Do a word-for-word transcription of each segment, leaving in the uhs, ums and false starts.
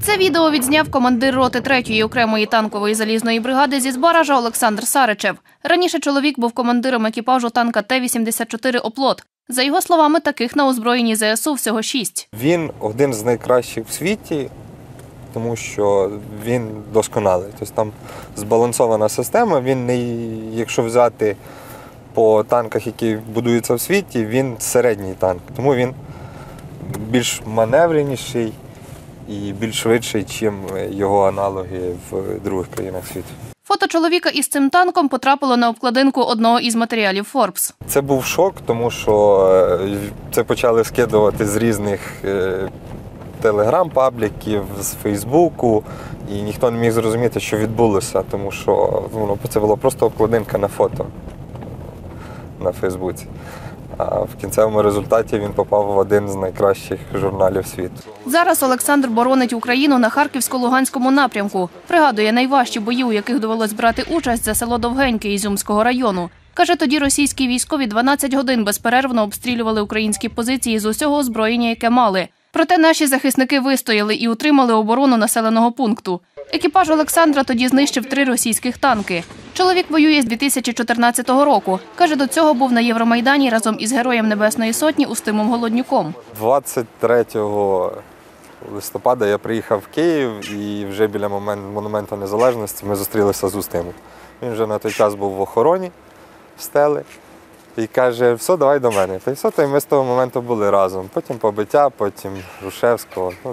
Це відео відзняв командир роти третьої окремої танкової залізної бригади зі Збаража Олександр Саричев. Раніше чоловік був командиром екіпажу танка Т вісімдесят чотири «Оплот». За його словами, таких на озброєнні Зе Ес У всього шість. Він один з найкращих в світі, тому що він досконалий. Тобто там збалансована система, він не, якщо взяти по танках, які будуються в світі, він середній танк. Тому він більш маневреніший і більш швидший, ніж його аналоги в других країнах світу. Фото чоловіка із цим танком потрапило на обкладинку одного із матеріалів Forbes. Це був шок, тому що це почали скидувати з різних телеграм-пабліків, з Фейсбуку, і ніхто не міг зрозуміти, що відбулося, тому що ну, це була просто обкладинка на фото на Фейсбуці. А в кінцевому результаті він попав в один з найкращих журналів світу. Зараз Олександр боронить Україну на Харківсько-Луганському напрямку. Пригадує найважчі бої, у яких довелось брати участь, за село Довгеньке Ізюмського району. Каже, тоді російські військові дванадцять годин безперервно обстрілювали українські позиції з усього озброєння, яке мали. Проте наші захисники вистояли і утримали оборону населеного пункту. Екіпаж Олександра тоді знищив три російських танки. Чоловік воює з дві тисячі чотирнадцятого року. Каже, до цього був на Євромайдані разом із Героєм Небесної Сотні Устимом Голоднюком. двадцять третього листопада я приїхав в Київ і вже біля Монументу Незалежності ми зустрілися з Устимом. Він вже на той час був в охороні стели. І каже, все, давай до мене. Та й все, та й ми з того моменту були разом. Потім побиття, потім Грушевського, ну,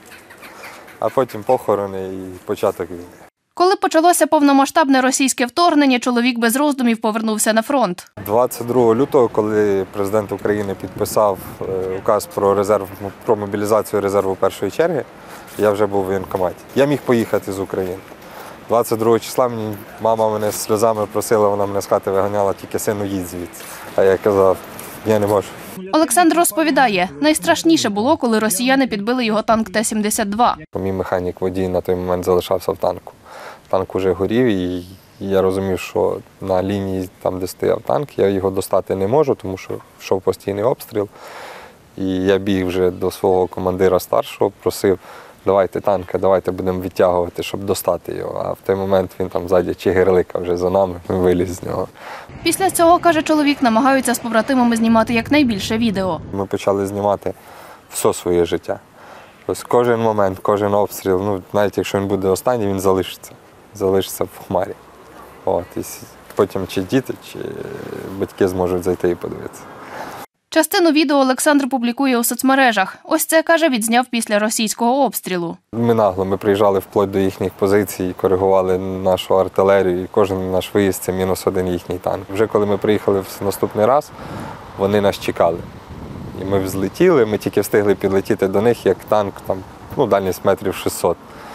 а потім похорони і початок війни. Коли почалося повномасштабне російське вторгнення, чоловік без роздумів повернувся на фронт. двадцять другого лютого, коли президент України підписав указ про резерв, про мобілізацію резерву першої черги, я вже був в воєнкоматі. Я міг поїхати з України. двадцять другого числа мені мама мене з сльозами просила, вона мене з хати виганяла, тільки сину їдь звідси. А я казав, я не можу. Олександр розповідає, найстрашніше було, коли росіяни підбили його танк Т сімдесят два. Мій механік-водій на той момент залишався в танку. Танк уже горів, і я розумів, що на лінії, там, де стояв танк, я його достати не можу, тому що йшов постійний обстріл. І я біг вже до свого командира старшого, просив, давайте танка, давайте будемо відтягувати, щоб достати його. А в той момент він там ззаді чигирлика вже за нами, він виліз з нього. Після цього, каже чоловік, намагаються з побратимами знімати якнайбільше відео. Ми почали знімати все своє життя. Ось кожен момент, кожен обстріл, ну, навіть якщо він буде останній, він залишиться. Залишиться в хмарі. От, і потім чи діти, чи батьки зможуть зайти і подивитися. Частину відео Олександр публікує у соцмережах. Ось це, каже, відзняв після російського обстрілу. Ми нагло, ми приїжджали вплоть до їхніх позицій, коригували нашу артилерію, і кожен наш виїзд – це мінус один їхній танк. Вже коли ми приїхали в наступний раз, вони нас чекали. І ми взлетіли, ми тільки встигли підлетіти до них, як танк, там, ну, дальність метрів шістсот.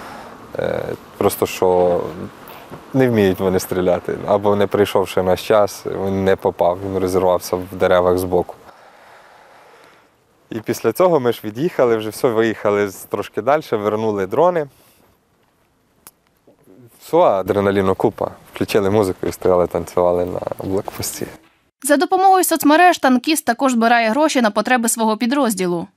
Просто що не вміють вони стріляти. Або не прийшов ще наш час, він не попав, він розірвався в деревах збоку. І після цього ми ж від'їхали, вже все, виїхали трошки далі, вернули дрони. Все, адреналіну купа. Включили музику і стояли, танцювали на блокпості. За допомогою соцмереж танкіст також збирає гроші на потреби свого підрозділу.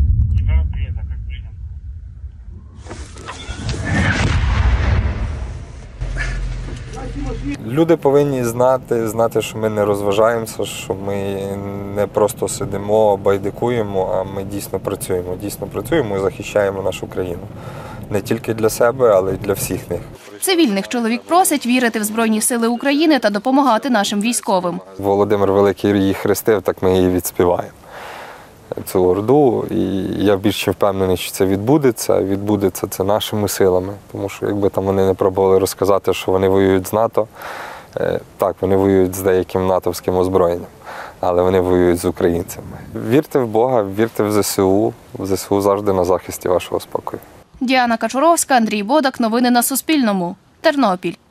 Люди повинні знати, знати, що ми не розважаємося, що ми не просто сидимо, байдикуємо, а ми дійсно працюємо. Дійсно працюємо і захищаємо нашу країну. Не тільки для себе, але й для всіх них. Цивільних чоловік просить вірити в Збройні сили України та допомагати нашим військовим. Володимир Великий її хрестив, так ми її відспіваємо. Цю орду, і я більш впевнений, що це відбудеться. Відбудеться це нашими силами, тому що якби там вони не пробували розказати, що вони воюють з НАТО, так, вони воюють з деяким натовським озброєнням, але вони воюють з українцями. Вірте в Бога, вірте в Зе Се У, в Зе Се У завжди на захисті вашого спокою. Діана Качуровська, Андрій Бодак. Новини на Суспільному. Тернопіль.